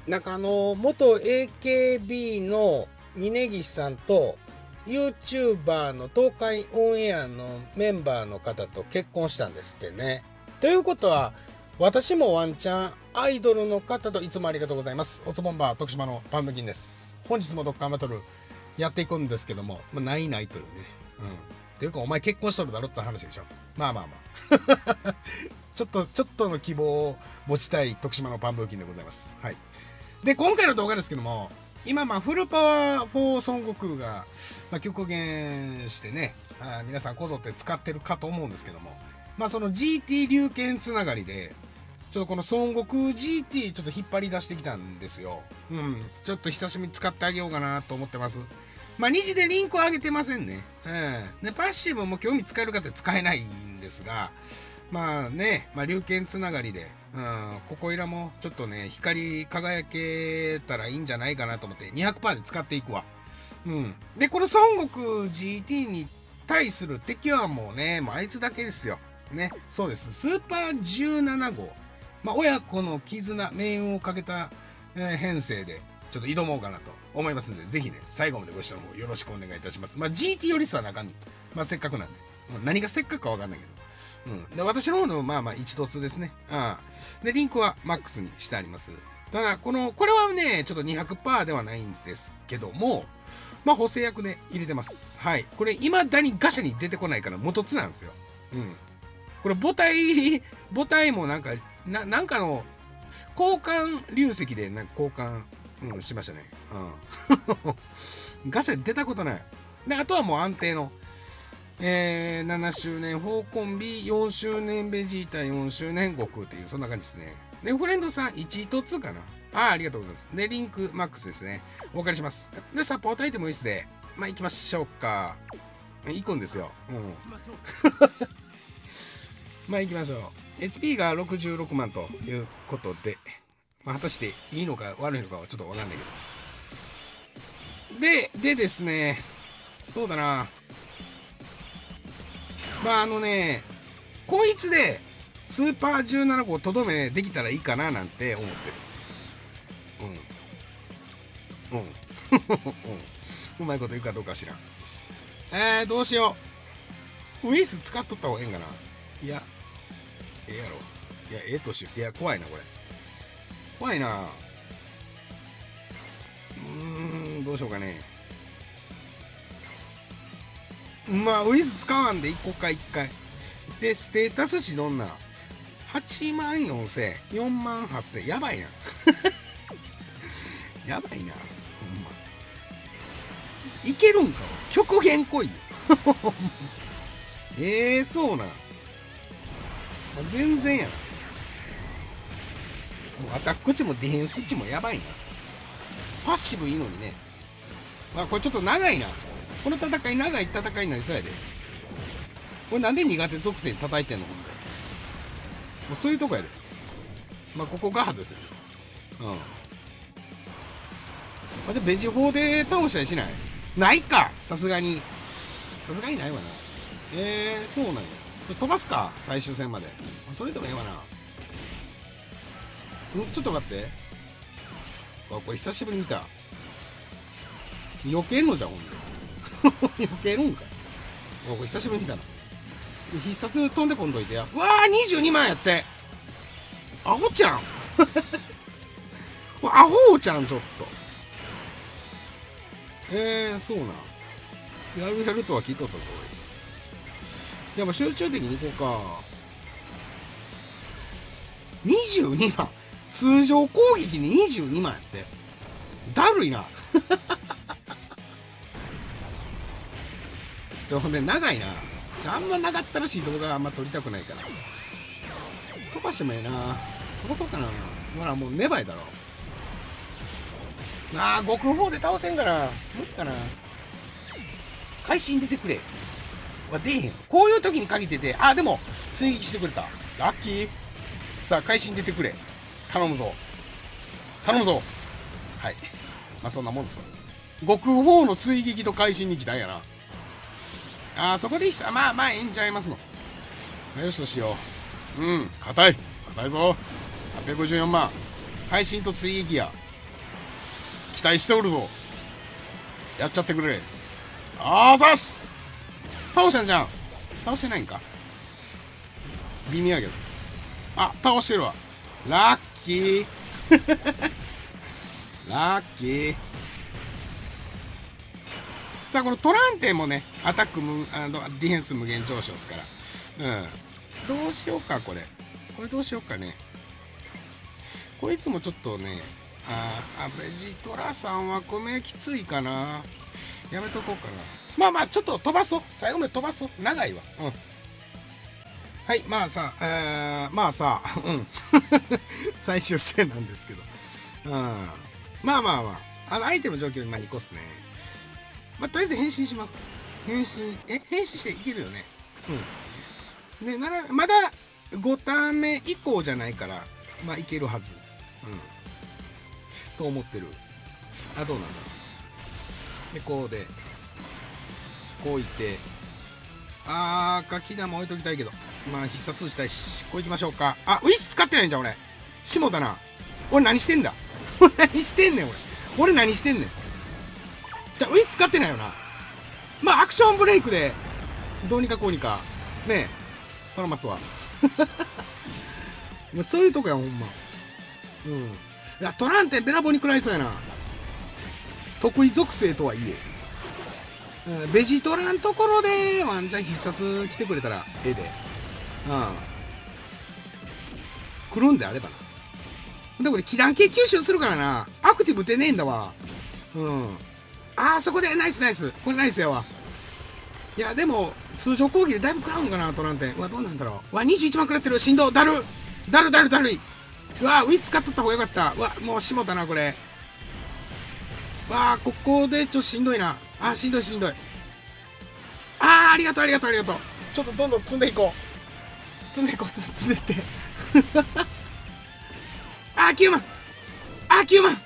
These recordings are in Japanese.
なんか元 AKB の峯岸さんと YouTuber の東海オンエアのメンバーの方と結婚したんですってね。ということは、私もワンチャンアイドルの方といつもありがとうございます。おつぼんば徳島のパンプキンです。本日もドッカーバトルやっていくんですけども、ないないというね。うん。っていうか、お前結婚しとるだろって話でしょ。まあまあまあ。ちょっとの希望を持ちたい徳島のパンプキンでございます。はい。で、今回の動画ですけども、今、フルパワー4孫悟空が、極限してね、皆さんこぞって使ってるかと思うんですけども、その GT 龍拳つながりで、ちょっとこの孫悟空 GT ちょっと引っ張り出してきたんですよ。うん。ちょっと久しぶりに使ってあげようかなと思ってます。2次でリンクを上げてませんね。うん。で、パッシブも興味使える方は使えないんですが、龍拳つながりで、ここいらもちょっとね、光り輝けたらいいんじゃないかなと思って、200% で使っていくわ。うん。で、この孫悟空 GT に対する敵はもうね、もうあいつだけですよ。ね。そうです。スーパー17号。親子の絆、命運をかけた、編成で、ちょっと挑もうかなと思いますんで、ぜひね、最後までご視聴の方よろしくお願いいたします。GT よりさなあかんに。せっかくなんで。何がせっかくかわかんないけど。うん。で、私の方の、一突ですね。で、リンクはマックスにしてあります。ただ、これはね、ちょっと200%ではないんですけども、補正役で入れてます。はい。これ、未だにガシャに出てこないから元津なんですよ。うん。これ、母体もなんかの、交換流石で交換、しましたね。うん。ガシャ出たことない。で、あとはもう安定の、7周年フォーコンビ、4周年ベジータ、4周年悟空っていう、そんな感じですね。で、フレンドさん1と2かな。ありがとうございます。で、リンクマックスですね。お借りします。で、サポートアイテムいいっすで。行きましょうか。行くんですよ。うん。行きましょう。HP が66万ということで、果たしていいのか悪いのかはちょっとわかんないけど。でですね、そうだな。こいつでスーパー17号とどめできたらいいかななんて思ってる。うん。うん。うまいこと言うかどうか知らん。どうしよう。ウイス使っとった方がええんかな。いや、ええやろ。いや、ええとしよう。いや、怖いな、これ。怖いな。どうしようかね。ウイス使わんでいこうか、一回。で、ステータス値どんな ?8 万4千、4万8千。やばいな。やばいな。ほんま。いけるんか極限来いよ。そうなん。全然やな。もうアタック値もディフェンス値もやばいな。パッシブいいのにね。これちょっと長いな。この戦い長い戦いになりそうやで。これなんで苦手属性に叩いてんのほんで。もうそういうとこやで。ここガードですよね。じゃあベジ砲で倒したりしないないかさすがに。さすがにないわな。そうなんや。飛ばすか最終戦まで。それでもええわな。ちょっと待って。これ久しぶりに見た。避けんのじゃん、ほんで。避けるんかい。これ久しぶりに見たな。必殺飛んでこんどいてや。わー、22万やって。アホちゃん。アホちゃん、ちょっと。そうなん。やるとは聞いとったぞ、俺。でも集中的に行こうか。22万。通常攻撃に22万やって。だるいな。ほんで長いな。あんま長ったらしい動画あんま撮りたくないから。飛ばしてもええな。飛ばそうかな。ほら、もう芽生えだろ。極砲で倒せんから。無理かな。会心出てくれ。出えへん。こういう時に限ってて、でも、追撃してくれた。ラッキー。さあ、会心出てくれ。頼むぞ。頼むぞ。はい。そんなもんです。極砲の追撃と会心に来たんやな。そこでいいさ。ええんちゃいますの。よしとしよう。硬い。硬いぞ。854万。会心と追撃や。 期待しておるぞ。やっちゃってくれ。あざっす。倒したんじゃん。倒してないんか。微妙やけど。あ、倒してるわ。ラッキー。ラッキー。さあ、このトランテンもね、アタックディフェンス無限上昇ですから。どうしようか、これ。これどうしようかね。こいつもちょっとね、ベジトラさんは米きついかな。やめとこうかな。まあまあ、ちょっと飛ばそう。最後まで飛ばそう。長いわ。はい、まあさ、最終戦なんですけど。まあまあまあ、アイテム状況に2個っすね。まあ、とりあえず変身しますか。変身していけるよね。で、まだ5ターン目以降じゃないから、まあいけるはず。と思ってる。どうなんだろう。で、こういって、ガキ玉置いときたいけど。まあ必殺打ちたいし、こういきましょうか。ウィス使ってないんじゃん、俺。下だな。俺何してんだ。何してんねん、俺何してんねん。じゃあ、ウィス使ってないよな。まあ、アクションブレイクで、どうにかこうにか、ねえ、頼ますわ。そういうとこや、ほんま。いや、トランテンべらぼうに食らいそうやな。得意属性とはいえ。ベジトラのところで、ワンチャン必殺来てくれたら、ええで。来るんであればな。で、これ、気弾系吸収するからな。アクティブ出ねえんだわ。そこで、ナイスナイス。これナイスやわ。いや、でも、通常攻撃でだいぶ食らうんかな、トランテン。どうなんだろう。21万食らってる。しんど。だるい。ウィス使っとった方がよかった。もうしもたな、これ。ここでちょっとしんどいな。しんどい。ありがとう。ちょっとどんどん積んでいこう。積んでって。9万。9万。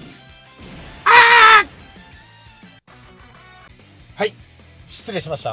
はい。失礼しました。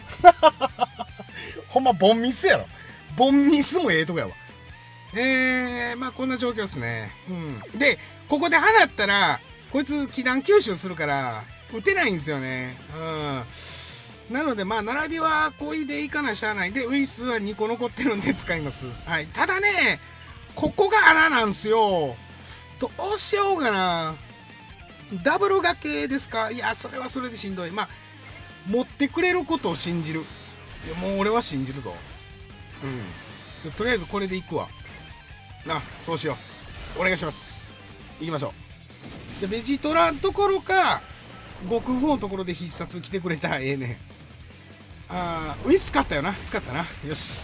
ほんま、ボンミスやろ。ボンミスもええとこやわ。まあこんな状況ですね。で、ここで放ったら、こいつ気弾吸収するから、打てないんですよね。なので、まあ、並びはこいでいかないしゃあない。で、ウィスは2個残ってるんで使います。はい。ただね、ここが穴なんすよ。どうしようかな。ダブル掛けですか？いや、それはそれでしんどい。まあ、持ってくれることを信じる。いや、もう俺は信じるぞ。とりあえずこれでいくわ。そうしよう。お願いします。行きましょう。じゃあ、ベジトラのところか、極不のところで必殺来てくれたらええねん。ウィス使ったよな。使ったな。よし。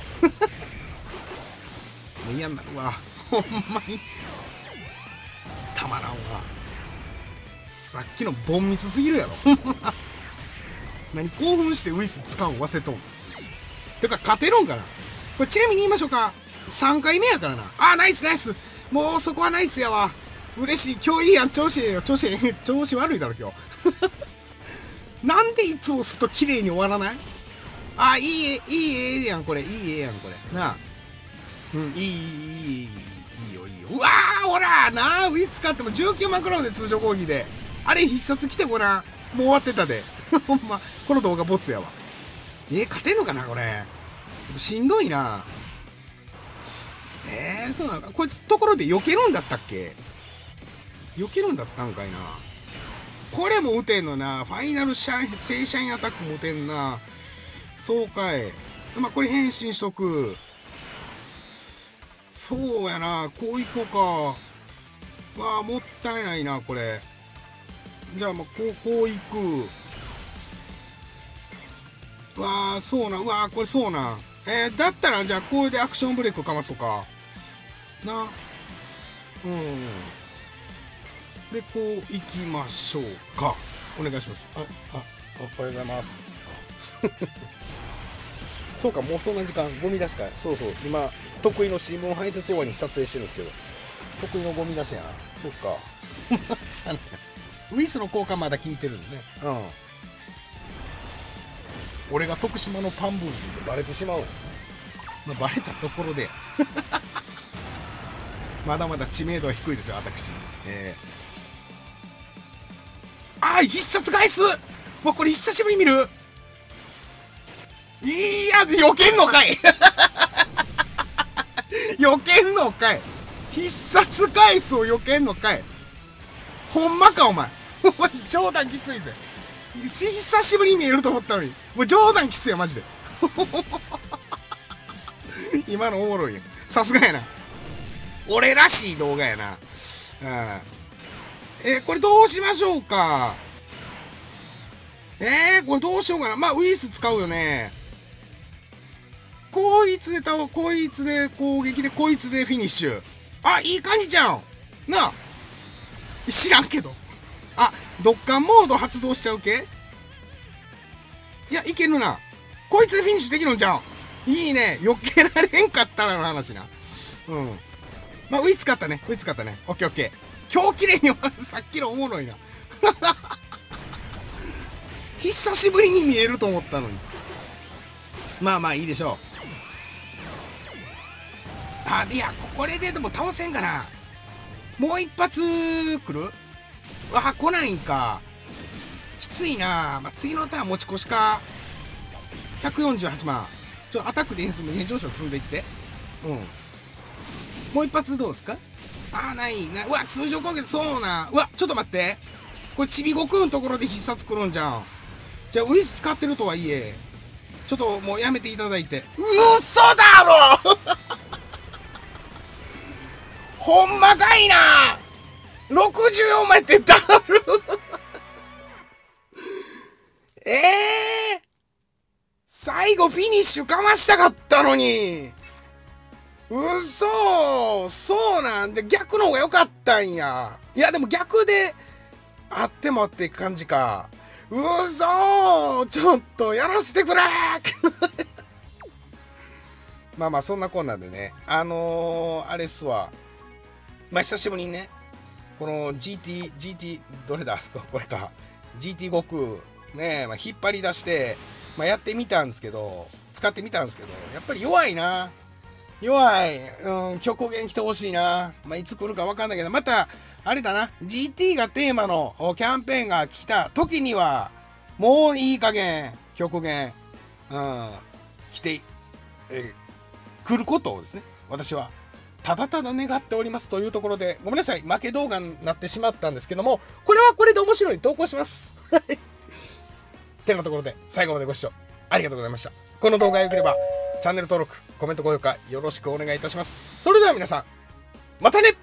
もう嫌になるわ。ほんまに。たまらんわ。さっきのボンミスすぎるやろ。何興奮してウィス使うん忘れとん。てか、勝てるんかな。これちなみに言いましょうか。3回目やからな。ナイス。もうそこはナイスやわ。嬉しい。今日いいやん。調子悪いだろ、今日。なんでいつもすっと綺麗に終わらない？いいやん、これ。なあ。いいよ。ほら、なあ、ウィス使っても19万くらいで通常講義で。あれ必殺来てごらん。もう終わってたで。ほんま、この動画ボツやわ。勝てんのかな、これ。ちょっとしんどいな。そうなんか。こいつところで避けるんだったっけ？避けるんだったんかいな。これも打てんのな。ファイナル正社員アタックも打てんな。そうかい。まあ、これ変身しとく。そうやな。こういこうか。もったいないな、これ。じゃあ、まあ、こういく。そうな。これそうな。だったら、じゃあ、これでアクションブレイクかまそうか。で、こう行きましょうか。お願いします。おはようございます。そうか、もうそんな時間、ゴミ出しか。そう、今、得意の新聞配達終わりに撮影してるんですけど、得意のゴミ出しやな。そうか。しゃあない。ウィスの効果まだ効いてるんでね。俺が徳島のパンブーティーってバレてしまう。バレたところで。まだまだ知名度は低いですよ、私。 あー、必殺返す。もうこれ久しぶりに見る。いや、避けんのかい避けんのかい。必殺返すを避けんのかい。ほんまか、お前。冗談きついぜ。久しぶりに見えると思ったのに。もう冗談きついよ、マジで。今のおもろいよ。さすがやな。俺らしい動画やな。これどうしましょうか。これどうしようかな。まあ、ウイス使うよね。こいつで攻撃で、こいつでフィニッシュ。あ、いい感じじゃん。なあ。知らんけど。あ、ドッカンモード発動しちゃう系。いや、いけるな。こいつでフィニッシュできるんじゃん。いいね。避けられんかったらの話な。うん。まあ、ウイ使ったね。オッケーオッケー。今日綺麗に終わる。さっきのおもろいな。久しぶりに見えると思ったのに。まあまあいいでしょう。あ、いや、これででも倒せんかな。もう一発来る。あ、来ないんか。きついな。まあ、次のターン持ち越しか。148万。アタックディフェンス無限上昇積んでいって。うん。もう一発どうですか。あ、ないな。うわ、通常攻撃、そうな。うわ、ちょっと待って。これ、ちびごくんのところで必殺来るんじゃん。じゃあ、ウイス使ってるとはいえ、ちょっともうやめていただいて。嘘だろほんまかいな。64万ってだる最後フィニッシュかましたかったのに。そうなんで、逆の方が良かったんや。いや、でも逆であってもって感じか。ちょっとやらせてくれまあまあ、そんなこんなんでね。あれっすわ。まあ、久しぶりにね、この GT、どれだこれか。GT 悟空、ね、まあ、引っ張り出して、まあ、やってみたんですけど、使ってみたんですけど、やっぱり弱いな。弱い。極限来てほしいな。まあ、いつ来るかわかんないけど、また、あれだな。GT がテーマのキャンペーンが来た時には、もういい加減、極限、来て、来ることをですね、私は、ただただ願っておりますというところで、ごめんなさい。負け動画になってしまったんですけども、これはこれで面白い投稿します。てなところで、最後までご視聴ありがとうございました。この動画が良ければ、チャンネル登録、コメント、高評価よろしくお願いいたします。それでは皆さん、またね。